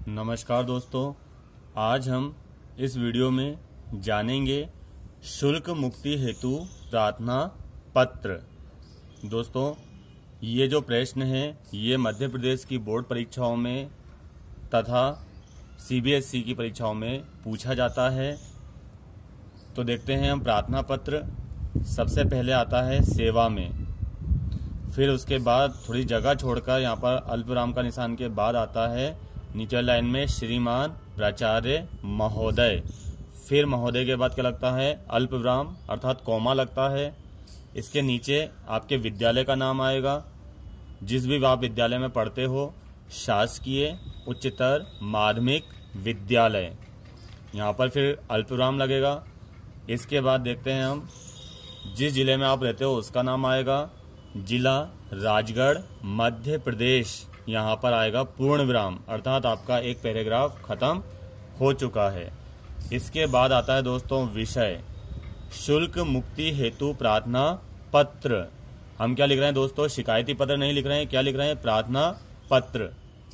नमस्कार दोस्तों, आज हम इस वीडियो में जानेंगे शुल्क मुक्ति हेतु प्रार्थना पत्र। दोस्तों, ये जो प्रश्न है ये मध्य प्रदेश की बोर्ड परीक्षाओं में तथा सीबीएसई की परीक्षाओं में पूछा जाता है। तो देखते हैं हम प्रार्थना पत्र। सबसे पहले आता है सेवा में, फिर उसके बाद थोड़ी जगह छोड़कर यहाँ पर अल्पविराम का निशान के बाद आता है नीचे लाइन में श्रीमान प्राचार्य महोदय। फिर महोदय के बाद क्या लगता है, अल्पविराम अर्थात कॉमा लगता है। इसके नीचे आपके विद्यालय का नाम आएगा, जिस भी आप विद्यालय में पढ़ते हो, शासकीय उच्चतर माध्यमिक विद्यालय, यहाँ पर फिर अल्पविराम लगेगा। इसके बाद देखते हैं हम जिस जिले में आप रहते हो उसका नाम आएगा, जिला राजगढ़ मध्य प्रदेश, यहाँ पर आएगा पूर्ण विराम अर्थात आपका एक पैराग्राफ खत्म हो चुका है। इसके बाद आता है दोस्तों विषय, शुल्क मुक्ति हेतु प्रार्थना पत्र। हम क्या लिख रहे हैं दोस्तों, शिकायती पत्र नहीं लिख रहे हैं, क्या लिख रहे हैं, प्रार्थना पत्र।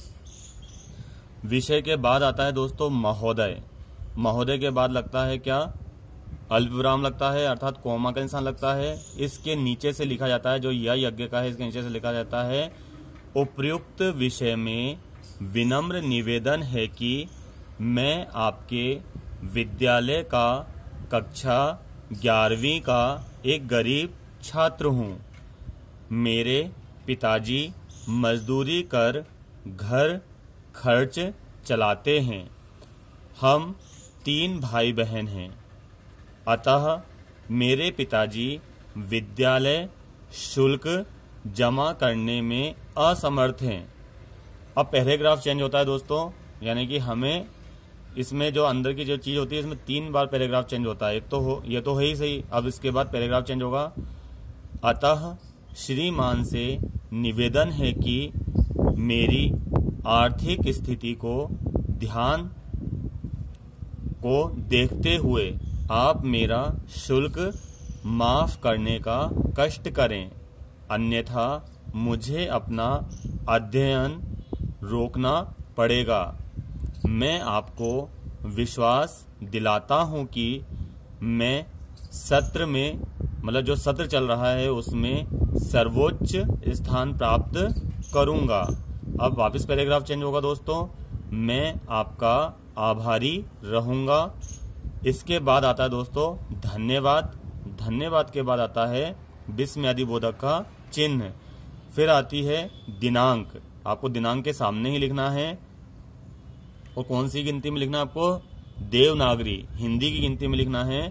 विषय के बाद आता है दोस्तों महोदय। महोदय के बाद लगता है क्या, अल्पविराम लगता है अर्थात कॉमा का निशान लगता है। इसके नीचे से लिखा जाता है, जो यज्ञ का है इसके नीचे से लिखा जाता है, उपयुक्त विषय में विनम्र निवेदन है कि मैं आपके विद्यालय का कक्षा 11वीं का एक गरीब छात्र हूँ। मेरे पिताजी मजदूरी कर घर खर्च चलाते हैं। हम 3 भाई बहन हैं, अतः मेरे पिताजी विद्यालय शुल्क जमा करने में असमर्थ हैं। अब पैराग्राफ चेंज होता है दोस्तों, यानी कि हमें इसमें जो अंदर की जो चीज होती है इसमें 3 बार पैराग्राफ चेंज होता है। ये तो है ही सही। अब इसके बाद पैराग्राफ चेंज होगा, अतः श्रीमान से निवेदन है कि मेरी आर्थिक स्थिति को ध्यान को देखते हुए आप मेरा शुल्क माफ करने का कष्ट करें, अन्यथा मुझे अपना अध्ययन रोकना पड़ेगा। मैं आपको विश्वास दिलाता हूं कि मैं सत्र में, मतलब जो सत्र चल रहा है उसमें सर्वोच्च स्थान प्राप्त करूंगा। अब वापस पैराग्राफ चेंज होगा दोस्तों, मैं आपका आभारी रहूंगा। इसके बाद आता है दोस्तों धन्यवाद। धन्यवाद के बाद आता है विस्मयादि बोधक का चिन्ह। फिर आती है दिनांक, आपको दिनांक के सामने ही लिखना है। और कौन सी गिनती में लिखना है आपको, देवनागरी हिंदी की गिनती में लिखना है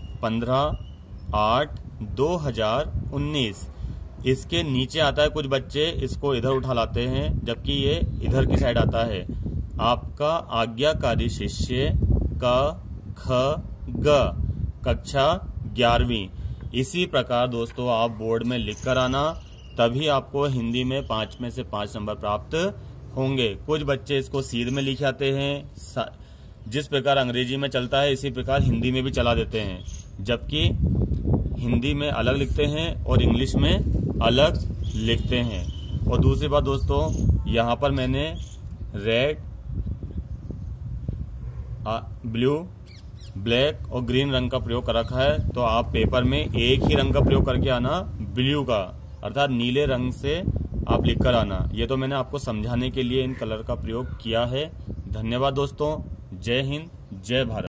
15/8/2019। इसके नीचे आता है, कुछ बच्चे इसको इधर उठा लाते हैं जबकि ये इधर की साइड आता है, आपका आज्ञाकारी शिष्य क ख ग कक्षा 11वीं। इसी प्रकार दोस्तों आप बोर्ड में लिख कर आना, तभी आपको हिंदी में 5 में से 5 नंबर प्राप्त होंगे। कुछ बच्चे इसको सीध में लिख आते हैं, जिस प्रकार अंग्रेजी में चलता है इसी प्रकार हिंदी में भी चला देते हैं, जबकि हिंदी में अलग लिखते हैं और इंग्लिश में अलग लिखते हैं। और दूसरी बात दोस्तों, यहाँ पर मैंने रेड, ब्लू, ब्लैक और ग्रीन रंग का प्रयोग कर रखा है, तो आप पेपर में एक ही रंग का प्रयोग करके आना, ब्लू का अर्थात नीले रंग से आप लिखकर आना। ये तो मैंने आपको समझाने के लिए इन कलर का प्रयोग किया है। धन्यवाद दोस्तों, जय हिंद, जय भारत।